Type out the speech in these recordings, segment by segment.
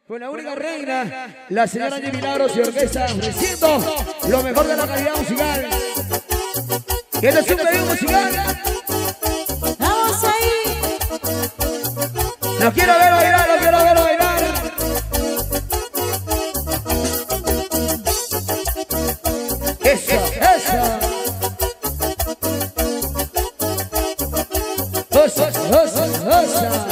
Con la única reina, la señora de Milagros y Orquesta, ofreciendo lo mejor de la calidad musical. Y este es un pedido musical. Vamos ahí. Los quiero ver bailar, los quiero ver bailar. Eso, eso. Osa, osa, osa.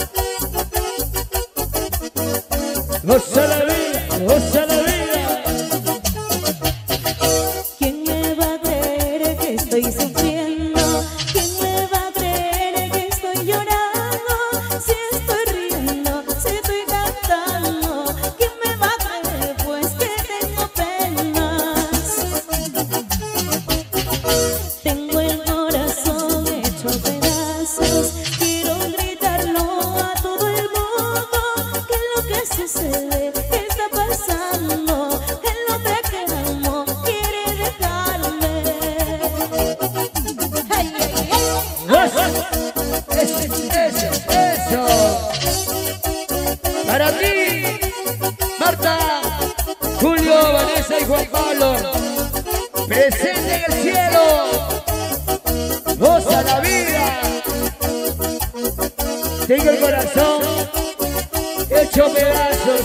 Osa la vida, osa la vida. ¿Quién me va a creer que estoy sufriendo? ¿Quién me va a creer que estoy llorando? Si estoy riendo, si estoy cantando. ¿Quién me va a creer? Pues que tengo penas. Tengo el corazón hecho pedazos. Quiero gritarlo a todo el mundo. ¿Qué es lo que sucede? ¿Qué está pasando? El hombre que amo quiere dejarme. ¡Ay, ay, ay! Eso. Para ti, Marta, Julio, Vanessa y Juan Pablo, presente en el cielo. Goza la vida. Tengo el corazón hecho pedazos.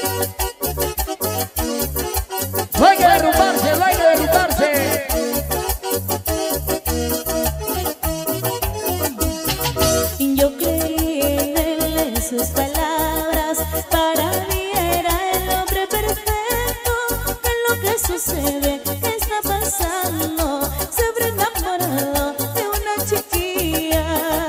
Hay que derrumbarse, hay que derrumbarse. Yo creí en él, en sus palabras. Para mí era el hombre perfecto. ¿Qué es lo que sucede? ¿Qué está pasando? Se habrá enamorado de una chiquilla.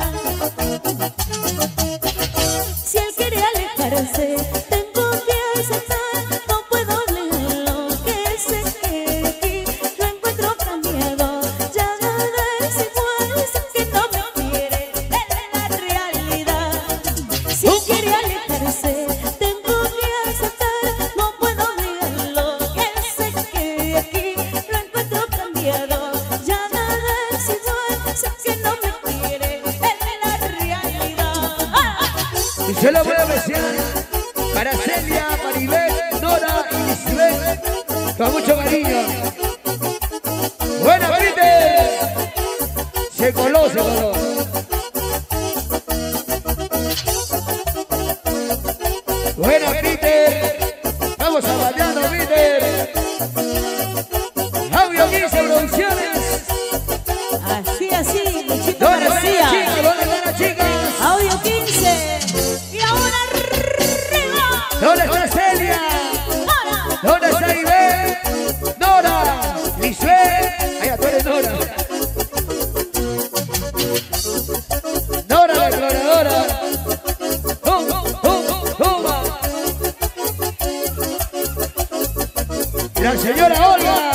Si él quiere alejarse, tengo que aceptar. No puedo obligarlo, que sé que aquí lo encuentro cambiado. Ya nada es igual, sé que no me quiere, él es la realidad. Si él quiere alejarse, tengo que aceptar. No puedo obligarlo, que sé que aquí lo encuentro cambiado. Ya nada es igual, sé que no me quiere, él es la realidad. Y yo lo voy a apreciar para Celia, Maribel, Nora y Lisbeth, con mucho cariño. ¡Buena, Peter! Se coló, se coló. ¡Buena, Peter! ¡Vamos a bailando, Peter! Audio 15 Producciones. Así, Luchito ¿Dónde García. están las chicas? ¿Dónde están las chicas? Audio 15. Y ahora arriba. ¿Dónde está Celia? Nora. ¿Dónde está Ivette? Nora, Lisbeth, allá tú eres Nora. Nora la exploradora. La señora Olga.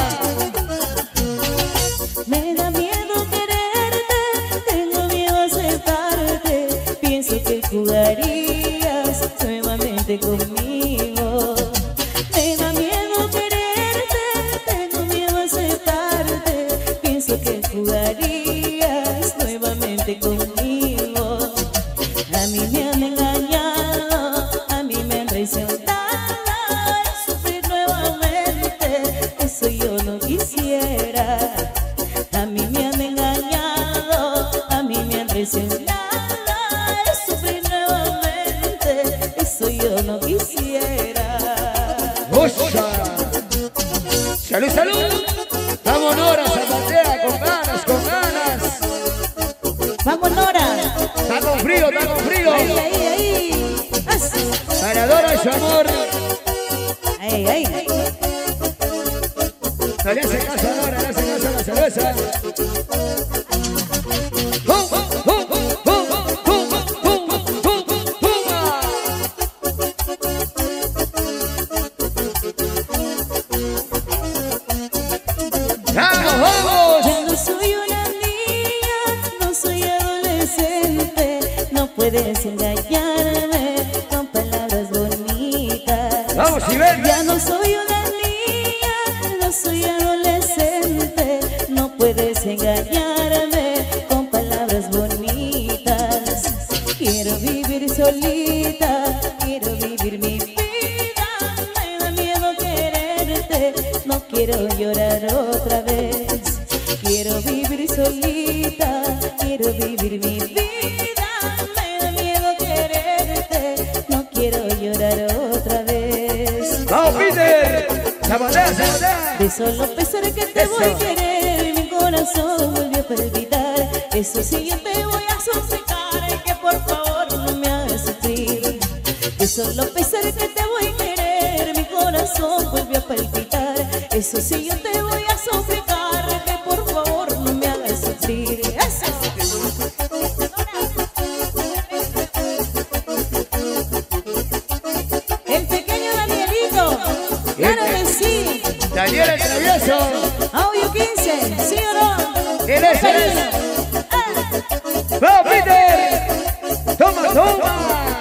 Me da miedo quererte, tengo miedo a aceptarte. Pienso que jugarías nuevamente conmigo. Me da miedo quererte, tengo miedo a aceptarte. Pienso que jugarías nuevamente conmigo. A mí me han engañado, a mí me han traicionado. Sufrir nuevamente, eso yo no quisiera. A mí me han engañado, a mí me han traicionado. Sufrir nuevamente, eso yo no quisiera. ¡Ocha! ¡Salud, salud! Vamos, Nora, zapatea con ganas, con ganas. Vamos, Nora. Está con frío, está con frío. Ahí, ahí, ahí. Así. Para Dora y su amor. Ahí, ahí. No le hace caso a Nora, le hace caso a la cerveza. ¡Pum, pum, pum, pum, pum, pum, pum, pum! ¡Vamos, vamos! Ya no soy una niña, no soy adolescente. No puedes engañarme con palabras bonitas. ¡Vamos, Ivette! Ya no soy una niña, no soy adolescente. No puedes engañarme con palabras bonitas. Quiero vivir solita, quiero vivir mi vida. quiero llorar otra vez. Quiero vivir solita, quiero vivir mi vida. Me da miedo quererte, no quiero llorar otra vez. ¡Vamos, Peter! ¡Sabotea, sabotea! De solo pensar que te voy a querer, mi corazón volvió a palpitar. Eso sí, yo te voy a suplicar, que por favor no me hagas sufrir. De solo pensar que te voy a querer, mi corazón volvió a palpitar. Eso sí, yo te voy a suplicar, que por favor no me hagas sufrir. ¡Eso! El pequeño Danielito, claro que sí. Daniel el travieso. Audio 15, ¿sí o no? ¿Quién es? ¡Vamos, Peter! ¡Toma, toma!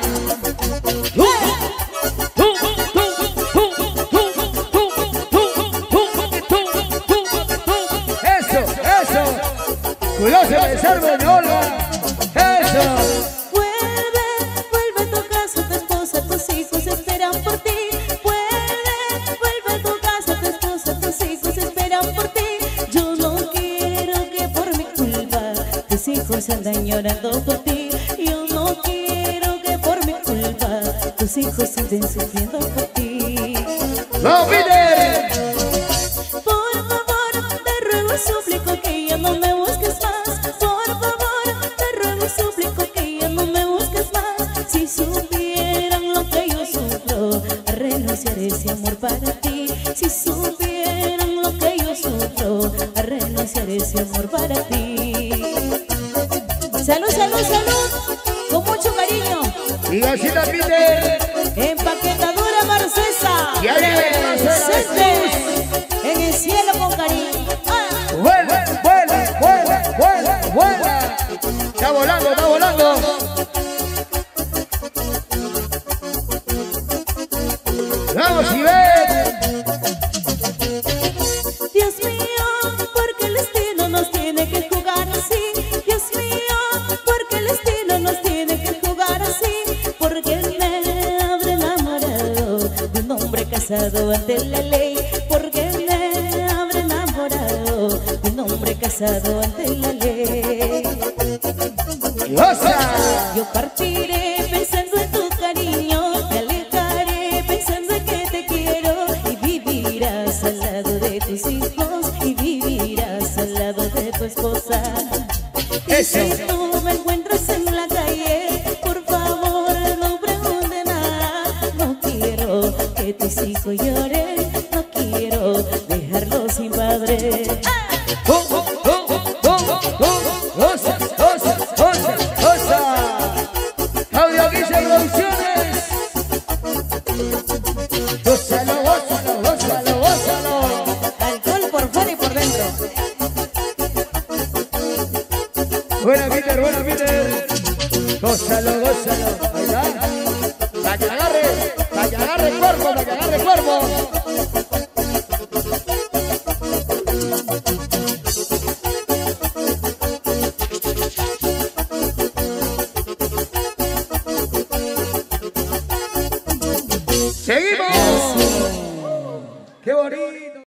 ¡Eso, eso! ¡Cuidado, se me salva de Olga! ¡Eso! Vuelve, vuelve a tu casa, tu esposa, tus hijos esperan por ti. Vuelve a tu casa, tu esposa, tus hijos esperan por ti. Yo no quiero que por mi culpa tus hijos andan llorando por ti. Yo no quiero que por mi culpa tus hijos anden sufriendo por ti. ¡Vamos, Peter! Por favor, te ruego, suplico que ya no me busques más. Por favor, te ruego, suplico que ya no me busques más. Si supieran lo que yo sufro, renunciaré ese amor para ti. Si supieran lo que yo sufro, renunciaré ese amor para ti. Salud, salud, salud, con mucho cariño. Y Gasita, Peter. Empaquetadora Marcesa, Y ahí viene presente en el cielo con cariño. ¡Ah! ¡Vuela, vuela, vuela, vuela, vuela! ¡Está volando, está volando! ¡Vamos, Ivette! Dios mío, porque el destino nos tiene que jugar así. Dios mío, porque el destino nos tiene que jugar así. Porque me habré enamorado de un hombre casado ante la ley. Porque me habré enamorado de un hombre casado ante la ley. ¡Goza! Yo partiré pensando en tu cariño, me alejaré pensando en que te quiero. Y vivirás al lado de tus hijos, y vivirás al lado de tu esposa. Y si tú me encuentras en la calle, por favor no preguntes nada. No quiero que tus hijos lloren, no quiero dejarlos sin padre. ¡Goza, goza, goza, goza! ¡Audio 15 Producciones! ¡Gózalo, gózalo, gózalo, gózalo! Alcohol por fuera y por dentro. Buena, Peter, buena, Peter. Gózalo, gózalo. Ahí está. Para que agarre cuerpo, para que agarre cuerpo.